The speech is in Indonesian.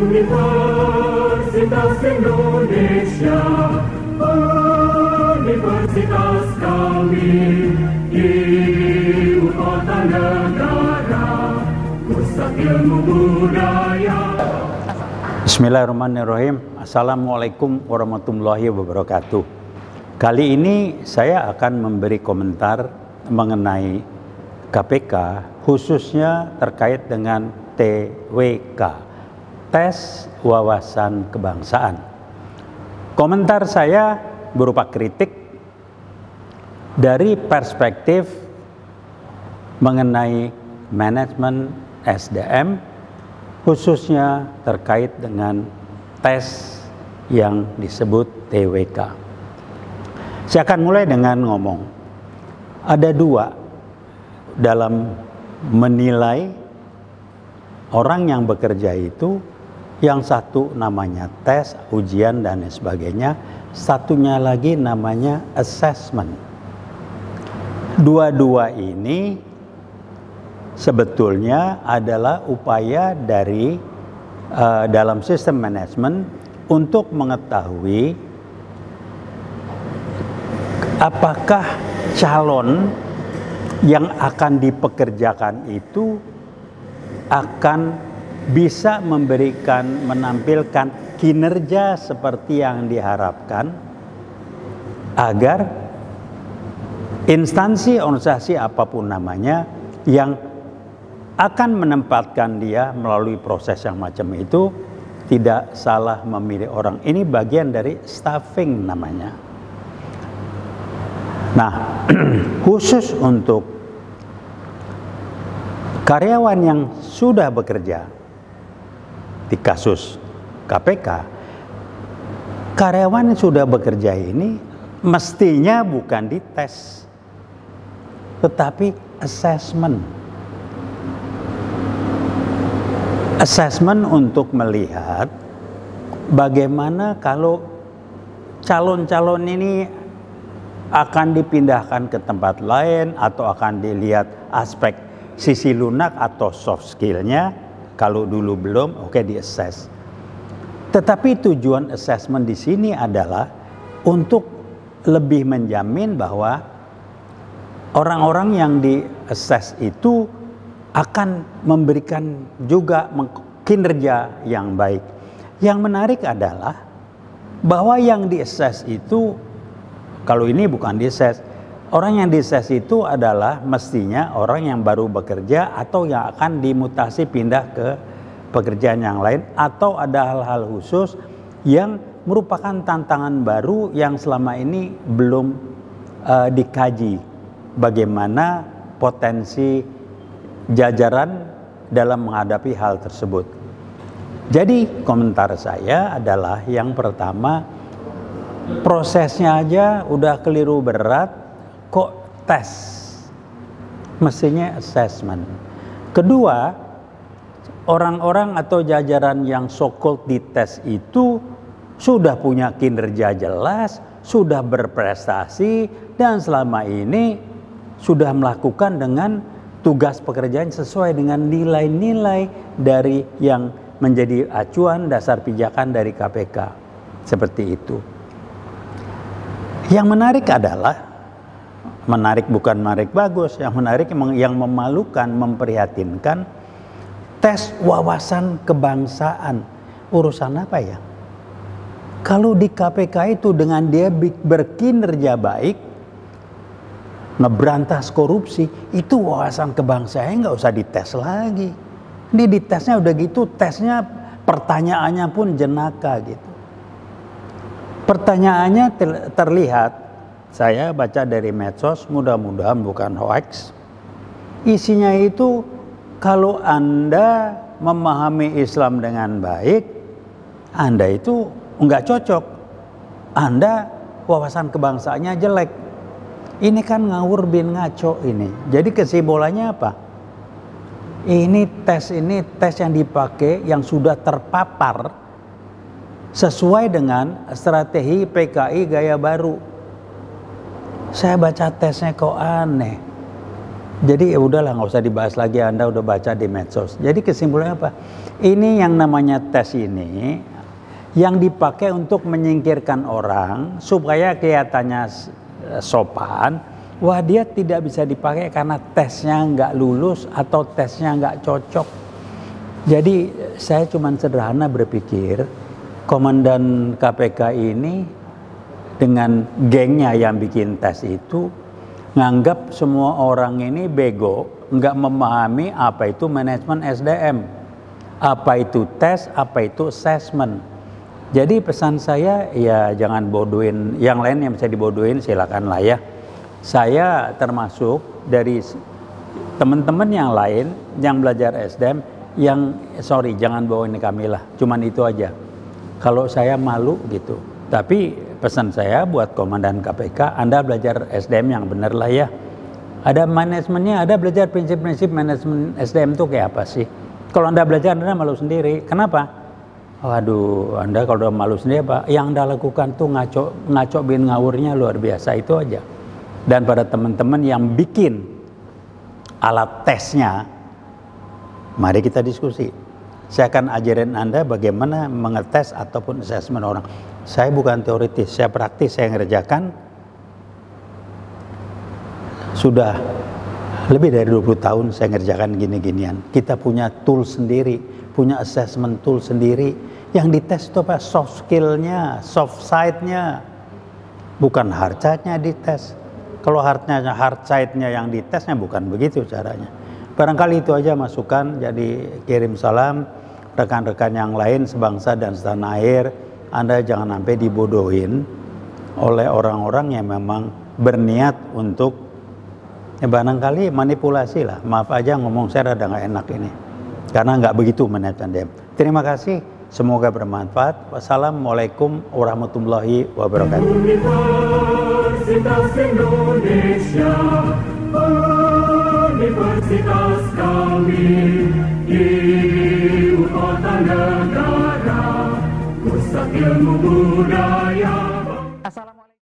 Universitas Indonesia, Universitas kami di ibu kota negara, pusat ilmu budaya. Bismillahirrahmanirrahim. Assalamualaikum warahmatullahi wabarakatuh. Kali ini saya akan memberi komentar mengenai KPK, khususnya terkait dengan TWK, Tes Wawasan Kebangsaan. Komentar saya berupa kritik dari perspektif mengenai manajemen SDM, khususnya terkait dengan tes yang disebut TWK. Saya akan mulai dengan ngomong, ada dua dalam menilai orang yang bekerja itu. Yang satu namanya tes, ujian, dan sebagainya. Satunya lagi namanya assessment. Dua-dua ini sebetulnya adalah upaya dari dalam sistem manajemen untuk mengetahui apakah calon yang akan dipekerjakan itu akan bisa menampilkan kinerja seperti yang diharapkan, agar instansi organisasi apapun namanya yang akan menempatkan dia melalui proses yang macam itu tidak salah memilih orang. Ini bagian dari staffing namanya. Nah, khusus untuk karyawan yang sudah bekerja di kasus KPK, karyawan yang sudah bekerja ini mestinya bukan dites, tetapi assessment. Assessment untuk melihat bagaimana kalau calon-calon ini akan dipindahkan ke tempat lain atau akan dilihat aspek sisi lunak atau soft skill-nya. Kalau dulu belum, oke, di-assess. Tetapi tujuan assessment di sini adalah untuk lebih menjamin bahwa orang-orang yang di-assess itu akan memberikan juga kinerja yang baik. Yang menarik adalah bahwa yang di-assess itu, kalau ini bukan di-assess, orang yang di-assess itu adalah mestinya orang yang baru bekerja atau yang akan dimutasi pindah ke pekerjaan yang lain, atau ada hal-hal khusus yang merupakan tantangan baru yang selama ini belum dikaji bagaimana potensi jajaran dalam menghadapi hal tersebut. Jadi komentar saya adalah yang pertama, prosesnya aja udah keliru berat, kok tes? Mestinya assessment. Kedua, orang-orang atau jajaran yang so-called dites itu sudah punya kinerja jelas, sudah berprestasi, dan selama ini sudah melakukan dengan tugas pekerjaan sesuai dengan nilai-nilai dari yang menjadi acuan dasar pijakan dari KPK. Seperti itu. Yang menarik adalah, menarik bukan menarik bagus, yang menarik yang memalukan, memprihatinkan, tes wawasan kebangsaan. Urusan apa ya? Kalau di KPK itu dengan dia berkinerja baik, ngeberantas korupsi, itu wawasan kebangsaan nggak usah dites lagi. Ini ditesnya udah gitu, tesnya pertanyaannya pun jenaka gitu. Pertanyaannya terlihat, saya baca dari medsos, mudah-mudahan bukan hoax. Isinya itu, kalau Anda memahami Islam dengan baik, Anda itu nggak cocok. Anda wawasan kebangsaannya jelek. Ini kan ngawur bin ngaco ini. Jadi kesimpulannya apa? Ini tes yang dipakai yang sudah terpapar sesuai dengan strategi PKI gaya baru. Saya baca tesnya kok aneh. Jadi ya udahlah, nggak usah dibahas lagi, Anda udah baca di medsos. Jadi kesimpulannya apa? Ini yang namanya tes ini yang dipakai untuk menyingkirkan orang supaya kelihatannya sopan. Wah, dia tidak bisa dipakai karena tesnya nggak lulus atau tesnya nggak cocok. Jadi saya cuma sederhana berpikir, komandan KPK ini dengan gengnya yang bikin tes itu nganggap semua orang ini bego, nggak memahami apa itu manajemen SDM, apa itu tes, apa itu assessment. Jadi pesan saya ya jangan bodohin, yang lain yang bisa dibodohin silakan lah ya. Saya termasuk dari teman-teman yang lain yang belajar SDM yang jangan bawain kami lah, cuman itu aja. Kalau saya malu gitu. Tapi pesan saya buat komandan KPK, Anda belajar SDM yang benar lah ya. Ada manajemennya, ada belajar prinsip-prinsip manajemen SDM itu kayak apa sih. Kalau Anda belajar, Anda malu sendiri. Kenapa? Waduh, Anda kalau udah malu sendiri apa? Yang Anda lakukan tuh ngaco bin ngawurnya luar biasa, itu aja. Dan pada teman-teman yang bikin alat tesnya, mari kita diskusi. Saya akan ajarin Anda bagaimana mengetes ataupun assessment orang. Saya bukan teoritis, saya praktis, saya ngerjakan. Sudah lebih dari 20 tahun saya ngerjakan gini-ginian. Kita punya tool sendiri, punya assessment tool sendiri. Yang dites itu apa? Soft skill-nya, soft side-nya. Bukan hard side-nya dites. Kalau hard side-nya yang ditesnya bukan begitu caranya. Barangkali itu aja masukan, jadi kirim salam rekan-rekan yang lain sebangsa dan setanah air. Anda jangan sampai dibodohin oleh orang-orang yang memang berniat untuk barangkali manipulasi lah. Maaf aja ngomong saya rada nggak enak ini, karena nggak begitu manajemen SDM. Terima kasih, semoga bermanfaat. Wassalamualaikum warahmatullahi wabarakatuh. Universitas Indonesia, universitas kami, ibu kota negara, pusat ilmu budaya.